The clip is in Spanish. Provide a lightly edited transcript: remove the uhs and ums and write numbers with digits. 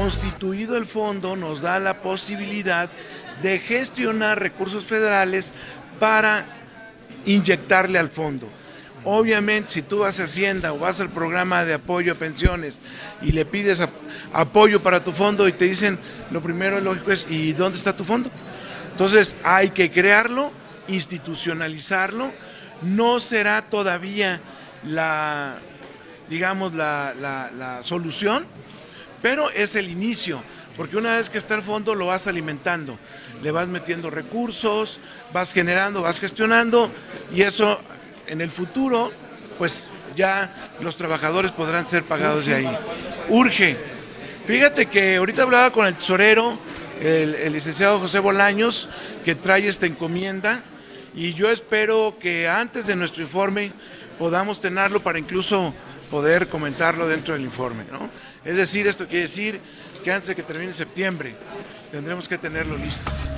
constituido el fondo nos da la posibilidad de gestionar recursos federales para inyectarle al fondo. Obviamente, si tú vas a Hacienda o vas al programa de apoyo a pensiones y le pides apoyo para tu fondo y te dicen, lo primero lógico es, ¿y dónde está tu fondo? Entonces hay que crearlo, institucionalizarlo. No será todavía la solución, pero es el inicio, porque una vez que está el fondo lo vas alimentando, le vas metiendo recursos, vas generando, vas gestionando, y eso en el futuro, pues ya los trabajadores podrán ser pagados de ahí. Urge. Fíjate que ahorita hablaba con el tesorero, el licenciado José Bolaños, que trae esta encomienda, y yo espero que antes de nuestro informe podamos tenerlo para incluso poder comentarlo dentro del informe, ¿no? Es decir, esto quiere decir que antes de que termine septiembre tendremos que tenerlo listo.